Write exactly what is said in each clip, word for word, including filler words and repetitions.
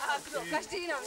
Každý jinam.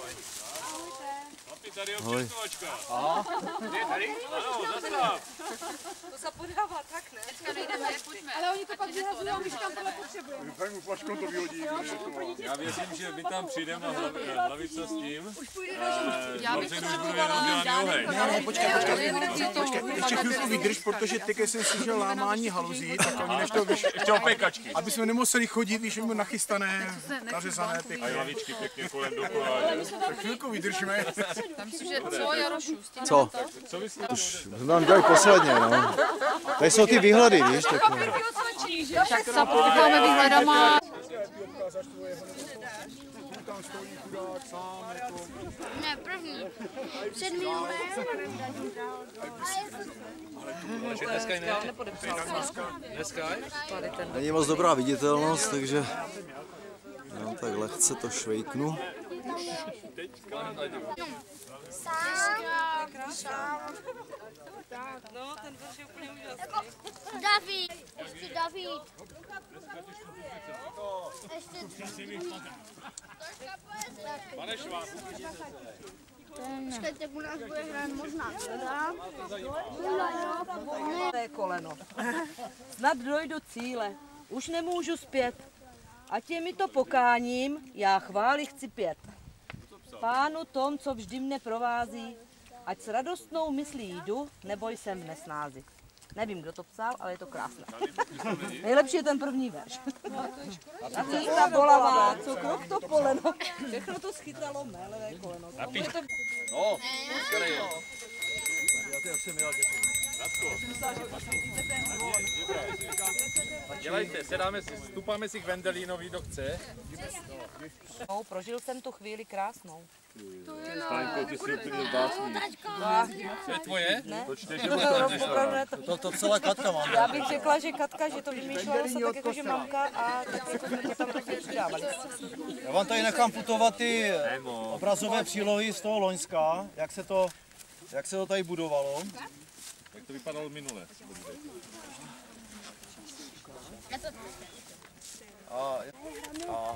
Papi, tady je občerstvovačka. Aha. Je tady? Ano, zastav. To se podává tak, ne? Teďka nejdeme, pojďme. Ale oni to pak vyhazují, když tam tohle potřebujeme. Tady mu flaškou to vyhodí. Já věřím, že my tam přijdeme a hlavice s tím. Už půjde do Já bych potřebovala Ne, ne, počkej, počkej, počkej, ještě chvilku vydrž, protože teď jsem slyšel lámání haluzí, tak oni než to víš, ještě opékačky. aby jsme nemuseli chodit, víš, mu nachystané, nařezané A pěkně. hlavičky pěkně kolem dokola. Tak chvilku vydržíme. Tam si, že co, Jarošu, Co? Co vy jste? Už jsme tam dělali posledně, no. Tady jsou ty výhledy, víš, tak no. tak se potkáme výhledama. Tam stojí chudák sám, jako... Ne, první. Před minulém. Dneska ne. Dneska? Není moc dobrá viditelnost, takže no, tak lehce to švejknu. Sám. Sám. No, ten vrš je úplně úžasný. David. Ještě David. Ještě... Pane Švác. Počkejte, u nás bude hrát možná teda. To je koleno. Snad dojdu cíle. Už nemůžu zpět. Ať je mi to pokáním, já chvály chci pět. Pánu tom, co vždy mne provází, ať s radostnou myslí jdu, nebo jsem v nesnázi. Nevím, kdo to psal, ale je to krásné. Nejlepší je ten první verš. A cesta bolavá, co krok to poleno. Všechno to schytalo mé levé koleno. Napiš. No, který je? Dělejte, sedáme si, stupáme si k Vendelínovi, kdo chce. No, prožil jsem tu chvíli krásnou. Stánko, ty jsi úplně básník. To je tvoje? Ne? To čteš, To, To, to celá Katka mám. já bych řekla, že Katka, že to vymýšlela se tak jako, že mamka a tak jako jsme to tam prostě přidávali. Já vám tady nechám putovat ty obrazové přílohy z toho Loňska, jak se to, jak se to tady budovalo. Jak to vypadalo minule? A, a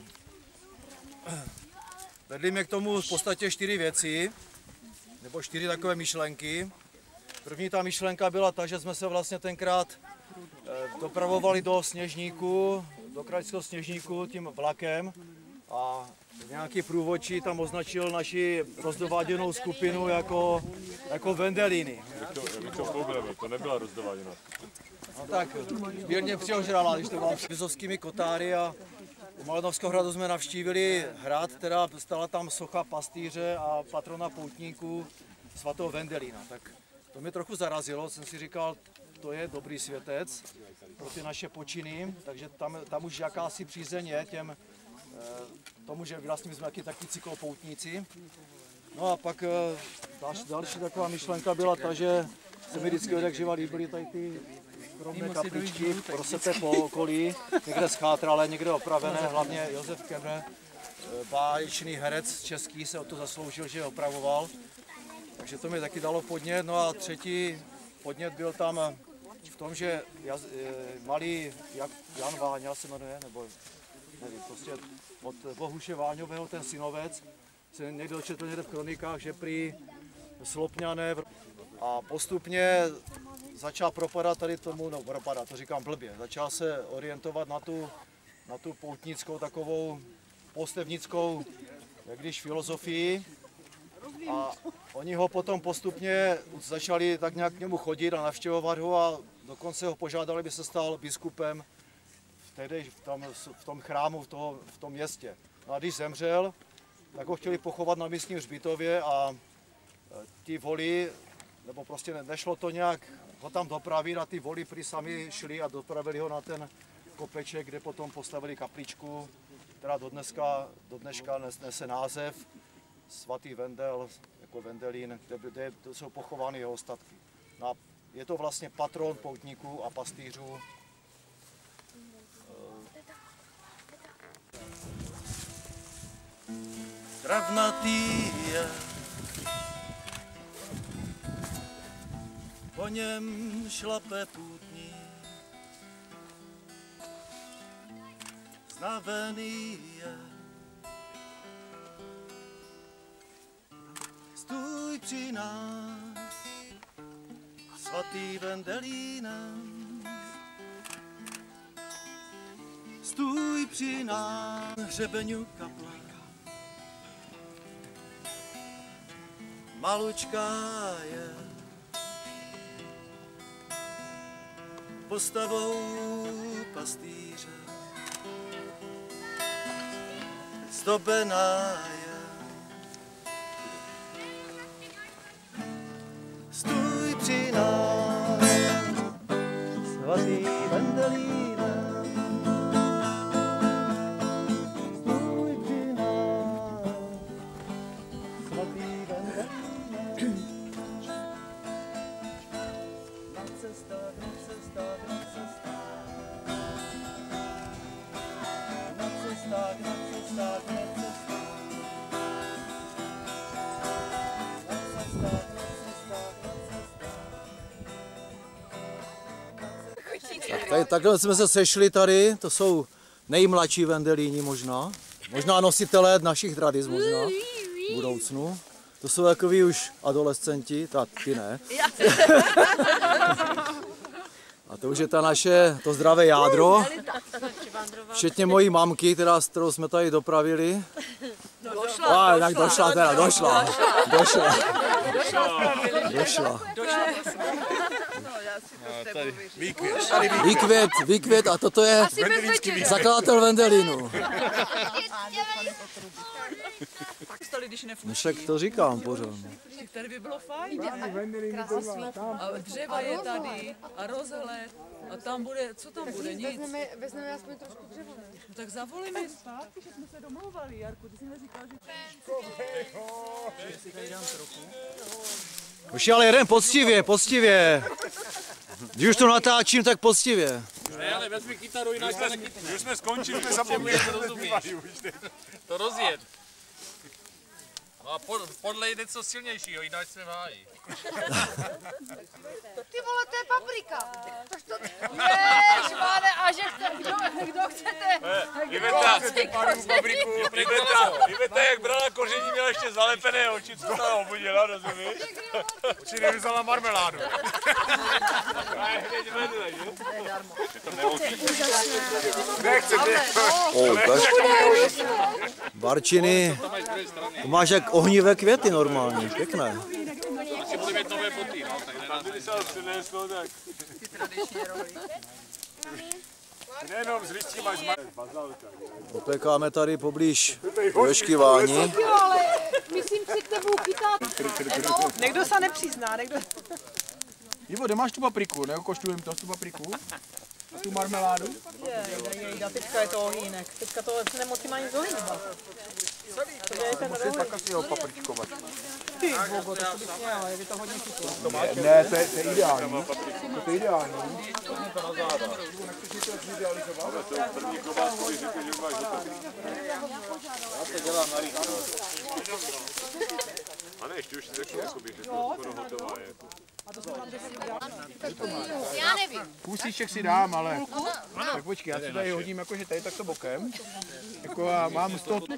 vedly mě k tomu v podstatě čtyři věci, nebo čtyři takové myšlenky. První ta myšlenka byla ta, že jsme se vlastně tenkrát dopravovali do Sněžníku, do krajského Sněžníku tím vlakem a nějaký průvodčí tam označil naši rozdováděnou skupinu jako, jako Vendelíny. Jak to problém, to nebyla rozdováděná. No tak, sbírně přeožrala, když to bylo s vizovskými kotáry a u Malinovského hradu jsme navštívili hrad, teda stala tam socha pastýře a patrona poutníků svatého Vendelína. Tak to mě trochu zarazilo, jsem si říkal, to je dobrý světec pro ty naše počiny, takže tam, tam už jakási přízeň je těm, tomu, že vlastně jsme taky taky cyklopoutníci. No a pak další, další taková myšlenka byla ta, že se mi vždycky od jak živa líbily tady ty drobné kapličky, prosete po okolí, někde schátralé, někde opravené, hlavně Josef Kemner, báječný herec český, se o to zasloužil, že je opravoval. Takže to mi taky dalo podnět. No a třetí podnět byl tam v tom, že jaz, malý Jan Váňa se jmenuje, nebo nevím, prostě od Bohuše Váňového ten synovec, se někdo dočetl někde v kronikách, že prý Slopňané a postupně začal propadat tady tomu, no propadat, to říkám blbě, začal se orientovat na tu, na tu poutnickou takovou postevnickou, jak když filozofii a oni ho potom postupně začali tak nějak k němu chodit a navštěvovat ho a dokonce ho požádali, aby se stal biskupem v, v, tom, v tom chrámu, v, toho, v tom městě. No a když zemřel, tak ho chtěli pochovat na místním hřbitově a ty voli, nebo prostě nešlo to nějak ho tam dopravit a ty voli prý sami šli a dopravili ho na ten kopeček, kde potom postavili kapličku, která do, dneska, do dneška nese název svatý Vendel, jako Vendelín, kde, kde jsou pochovány jeho ostatky. No a je to vlastně patron poutníků a pastýřů. Travnatý je, po něm šlape půtník, znavený je, Stůj při nás, svatý Vendelíne. Stůj při nás, hřebeňu kaple. Malučká je postavou pastýře. Zdobená je. Stůj při nás, svatý Vendelíne. Stůj při nás, svatý Vendelíne. Na cestách, na cestách, na cestách. Na cestách, na cestách, na cestách. Na cestách, na cestách, na cestách. Tak tady, takhle jsme se sešli tady, to jsou nejmladší Vendelíni možná. Možná nositelé našich tradic možná v budoucnu. To jsou takový už adolescenti, tak ty ne. A to už je ta naše, to zdravé jádro. Včetně mojí mamky, která, s kterou jsme tady dopravili. Došla, A, tak došla teda, došla. Došla. Došla. Výkvět, výkvět a toto je zakladatel Vendelínu. No však to říkám pořád. Tady by bylo fajn. A dřeva je tady a rozhled. A tam bude, co tam bude? Nic. Vezmeme aspoň trošku dřeva. No tak zavolíme zpátky, že jsme se domlouvali, Jarku. Ty jsi neříkal, že... Už ale jeden poctivě, poctivě. Když už to natáčím, tak poctivě. Ne, ale vezmi kytaru, jinak jsme nekytne. Už jsme skončili, jsme zapomněli, to rozumíš. To rozjet. A pod, podlej něco silnějšího, jinak jsme v háji. Ty vole, to je paprika. Ježmane, a že chce, kdo, kdo chcete? Iveta, Iveta, Iveta, jak brala koření, měla ještě zalepené oči, co se obudila, rozumíš? Či nevyzala marmeládu. A je hned vedle, že? To neotí. Nechce, nechce. Barčiny, to máš jak ohnivé květy normálně, pěkné. Asi bude mít nové boty, no, tak nedá. Kdyby se ho přineslo, tak... Ty tradiční rohy. Nejenom z listí máš bazalka. Opékáme tady poblíž Veškyváni. Ale myslím si, tebou chytat. Někdo se nepřizná, někdo... Ivo, kde máš tu papriku? Neokoštujeme to, tu papriku? A tu marmeládu? Jejda, teďka je to ohýnek. Teďka to nemoci má nic ohýbat. To je ten Musím tak asi ho papričkovat. Ty bogo, to bych měla, je to hodně chytlo. Ne, ne, to je, to je ideální. To je ideální. První klobásku řekl, že máš hotový. Já to dělám na rychlo. A ne, ještě už si řekl, že to skoro hotová je. Já nevím. Kusíček si dám, ale... Tak počkej, já si tady hodím jakože tady takto bokem. Jako a mám z toho...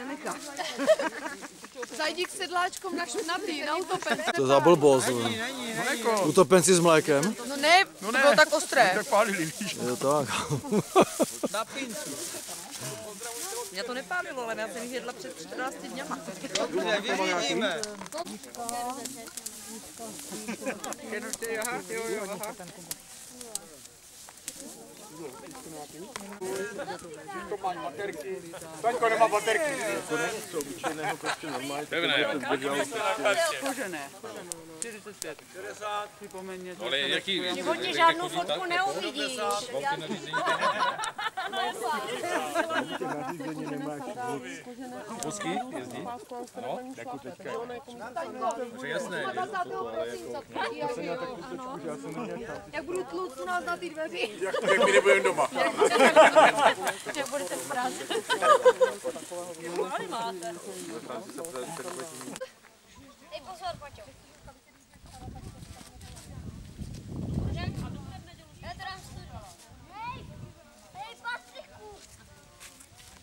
Zajdi k sedláčkům na, na ty, na utopence. To za blbost. Utopenci s mlékem. No ne, to bylo tak ostré. Tak pálili, víš. Je to tak. Na pincu. Mě to nepálilo, ale já jsem jich jedla před čtrnácti dněma. Nevidíme. Staňko nemá baterky. Pevné, jo. Kožené. čtyřicet pět. šedesát, připomeň. Ale jaký... V životě žádnou fotku neuvidíš. Vozky jezdí? Ano? Jako teďka. To je jasné. Jak budu tluc u nás na ty dveří. Jak to, jak my nebudeme doma. Jak budete v práci. Dej pozor, Paťo. Já to dám studu. Hej, hej, Patriku.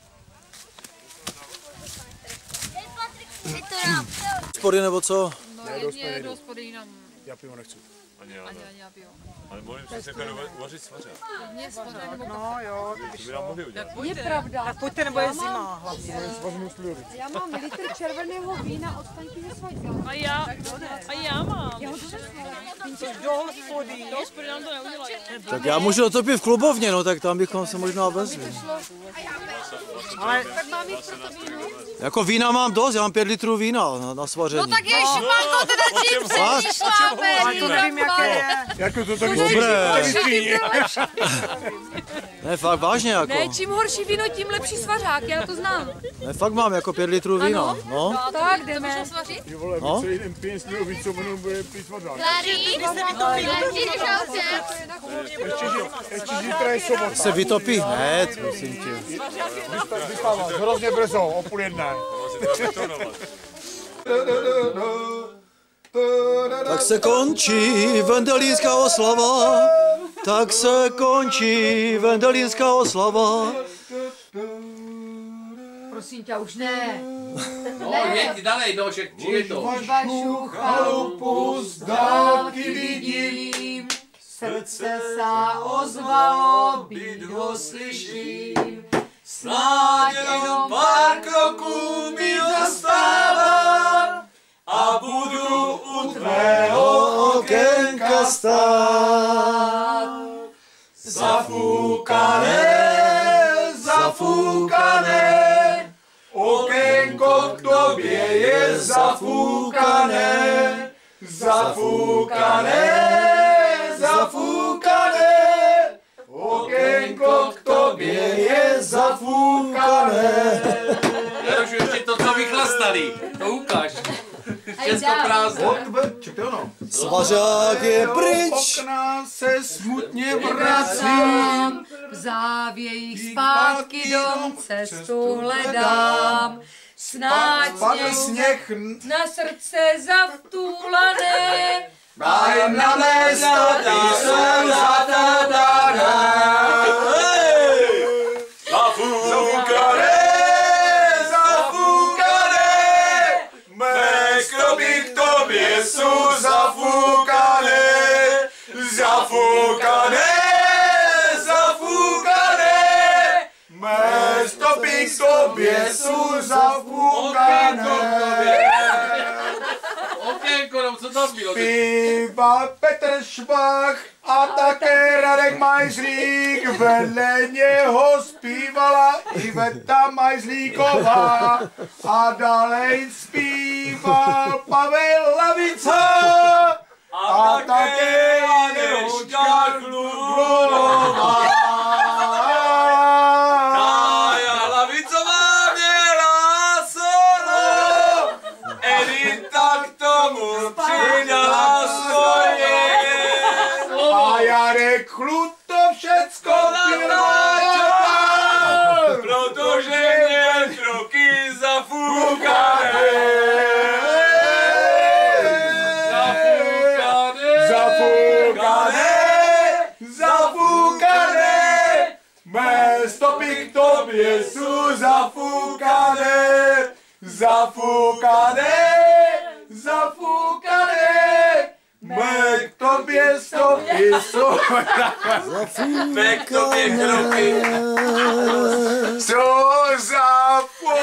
Hej, Patriku. Hej, to dám. Spory nebo co? dost Jedně nejedu. do hospody jinam. Já pivo nechci. Ani já Ani, ne. ani, já pivo. Ale mohli si se uvařit svařák. Mě svařák nebo No jo, to To by nám mohli udělat. Je pravda. tak pojďte, nebo je zima hlavně. Já mám litr červeného vína od Staňky ze Svajca. A já, a já mám. Do hospody. Do hospody nám to neudělají. Tak já můžu otopit v klubovně, no tak tam bychom se možná vezli. Ale Tak mám jít pro to víno? Jako vína mám dost, já mám pět litrů vína na, na svaření. No tak je špánko, teda čím se Fakt? vyšláme. ale to nevím, jaké je. Jako to taky Dobré. Ne, fakt vážně jako. Ne, čím horší víno, tím lepší svařák, já to znám. Ne, fakt mám jako pět litrů vína. No. Tak jdeme. Ty vole, No. celý den pijem s ním, víc, co mnou bude pít svařák. Ještě, že, ještě zítra je sobota. Se vytopí hned, prosím tě. Vyspávat, hrozně brzo, o půl jedné. Tak se končí vendelínská oslava. Tak se končí vendelínská oslava. Prosím tě, už ne. No, jeď dalej, no, že je to. Vašu chalupu z dálky vidím, srdce sa ozvalo, být ho slyším. Snad jenom pár kroků mi zastává a budu u tvého Okénka stát. Zafúkané, zafúkané, okénko k tobě je zafúkané, zafúkané, zafúkané, okénko k tobě je zafúkané. Já už ještě to, co vychlastali, to ukáž. Všechno prázdné. Svařák je pryč. Okna se smutně vracím, v závějích zpátky dom cestu hledám. Snad sněh na srdce zavtúlané, aj na mé státy jsou zatadané. Zafúkané, zafúkané, mé kroky k tobě jsou zafúkané, zafúkané, zafúkané, mé stopy k tobě jsou zafúkané. Okénko, no, co tam bylo? Zpíval Petr Švach a také Radek Majzlík, vedle něho zpívala Iveta Majzlíková a dalej zpíval Pavel Lavica a také Anežka Chlunová. Tája Lavicová měla solo, Edita k tomu přidala svoje. A Jarek Chlut to všecko natáčel, protože měl kroky zafúkané. Zafúkané, zafúkané, mé stopy k tobě jsou zafúkané, zafúkané, zafúkané, mé k tobě stopy jsou mé k tobě kroky jsou zafúkané.